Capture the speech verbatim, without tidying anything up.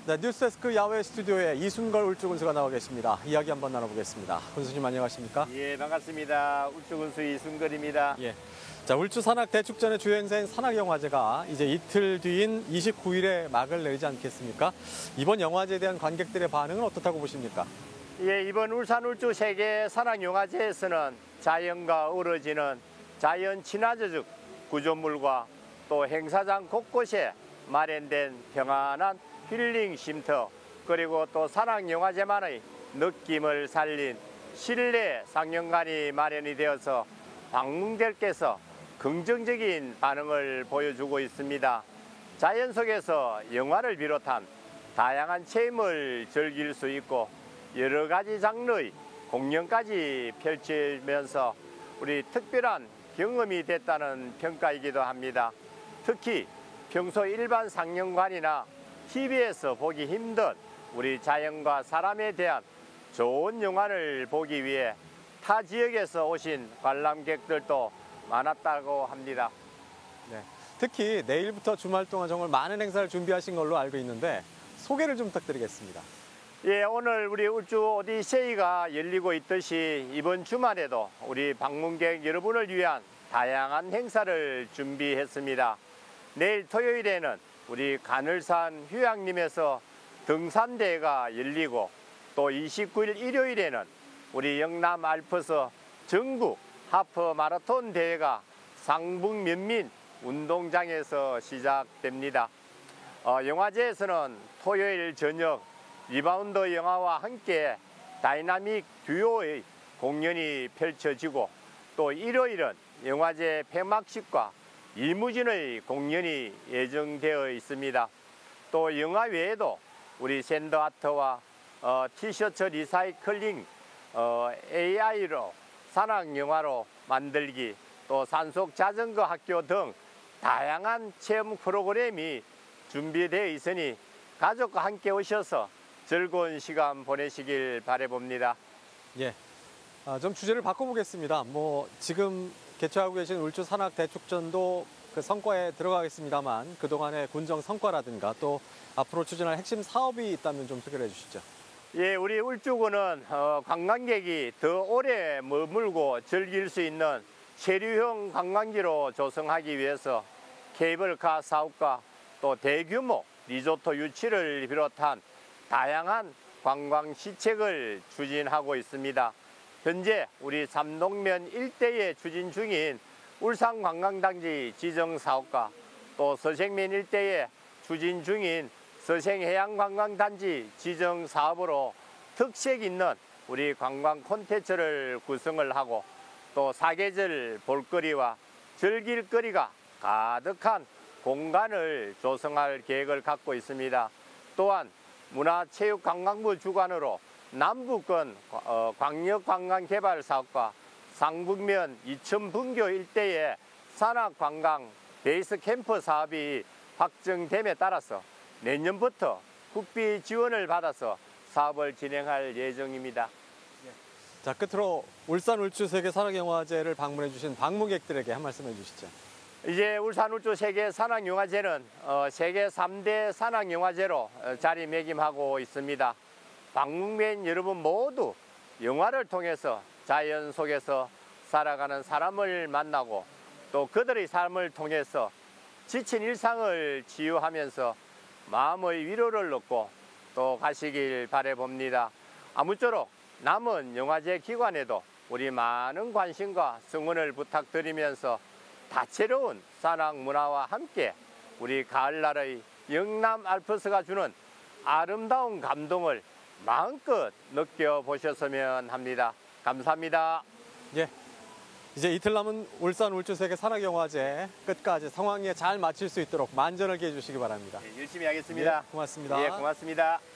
네, 뉴스데스크 야외 스튜디오에 이순걸 울주군수가 나와 계십니다. 이야기 한번 나눠보겠습니다. 군수님 안녕하십니까? 예, 반갑습니다. 울주군수 이순걸입니다. 예. 자, 울주 산악 대축전의 주요 행사인 산악영화제가 이제 이틀 뒤인 이십구 일에 막을 내리지 않겠습니까? 이번 영화제에 대한 관객들의 반응은 어떻다고 보십니까? 예, 이번 울산 울주 세계 산악영화제에서는 자연과 어우러지는 자연 친화적 구조물과 또 행사장 곳곳에 마련된 평안한 힐링 쉼터, 그리고 또 산악영화제만의 느낌을 살린 실내 상영관이 마련이 되어서 방문객께서 긍정적인 반응을 보여주고 있습니다. 자연 속에서 영화를 비롯한 다양한 체험을 즐길 수 있고 여러 가지 장르의 공연까지 펼치면서 우리 특별한 경험이 됐다는 평가이기도 합니다. 특히 평소 일반 상영관이나 티비에서 보기 힘든 우리 자연과 사람에 대한 좋은 영화를 보기 위해 타 지역에서 오신 관람객들도 많았다고 합니다. 네. 특히 내일부터 주말 동안 정말 많은 행사를 준비하신 걸로 알고 있는데 소개를 좀 부탁드리겠습니다. 예, 오늘 우리 울주 오디세이가 열리고 있듯이 이번 주말에도 우리 방문객 여러분을 위한 다양한 행사를 준비했습니다. 내일 토요일에는 우리 간을산 휴양림에서 등산대회가 열리고 또 이십구 일 일요일에는 우리 영남 알프스 전국 하프 마라톤 대회가 상북 면민 운동장에서 시작됩니다. 어, 영화제에서는 토요일 저녁 리바운드 영화와 함께 다이나믹 듀오의 공연이 펼쳐지고 또 일요일은 영화제 폐막식과 이무진의 공연이 예정되어 있습니다. 또 영화 외에도 우리 샌드아트와 어, 티셔츠 리사이클링, 어, 에이아이로 산악영화로 만들기, 또 산속 자전거 학교 등 다양한 체험 프로그램이 준비되어 있으니 가족과 함께 오셔서 즐거운 시간 보내시길 바라봅니다. 예, 아, 좀 주제를 바꿔보겠습니다. 뭐 지금 개최하고 계신 울주 산악 대축전도 그 성과에 들어가겠습니다만 그동안의 군정 성과라든가 또 앞으로 추진할 핵심 사업이 있다면 좀 소개를 해주시죠. 예, 우리 울주군은 어, 관광객이 더 오래 머물고 즐길 수 있는 체류형 관광지로 조성하기 위해서 케이블카 사업과 또 대규모 리조트 유치를 비롯한 다양한 관광 시책을 추진하고 있습니다. 현재 우리 삼동면 일대에 추진 중인 울산관광단지 지정사업과 또 서생면 일대에 추진 중인 서생해양관광단지 지정사업으로 특색 있는 우리 관광 콘텐츠를 구성을 하고 또 사계절 볼거리와 즐길거리가 가득한 공간을 조성할 계획을 갖고 있습니다. 또한 문화체육관광부 주관으로 남부권 광역관광개발사업과 상북면 이천 분교 일대의 산악관광 베이스 캠프 사업이 확정됨에 따라서 내년부터 국비 지원을 받아서 사업을 진행할 예정입니다. 자, 끝으로 울산 울주 세계 산악영화제를 방문해 주신 방문객들에게 한 말씀 해주시죠. 이제 울산 울주 세계 산악영화제는 어, 세계 삼 대 산악영화제로 자리매김하고 있습니다. 방문객 여러분 모두 영화를 통해서 자연 속에서 살아가는 사람을 만나고 또 그들의 삶을 통해서 지친 일상을 치유하면서 마음의 위로를 얻고 또 가시길 바라봅니다. 아무쪼록 남은 영화제 기간에도 우리 많은 관심과 성원을 부탁드리면서 다채로운 산악 문화와 함께 우리 가을날의 영남 알프스가 주는 아름다운 감동을 마음껏 느껴보셨으면 합니다. 감사합니다. 예, 이제 이틀 남은 울산 울주 세계 산악영화제 끝까지 성황리에 잘 마칠 수 있도록 만전을 기해 주시기 바랍니다. 네, 열심히 하겠습니다. 예, 고맙습니다. 예, 고맙습니다.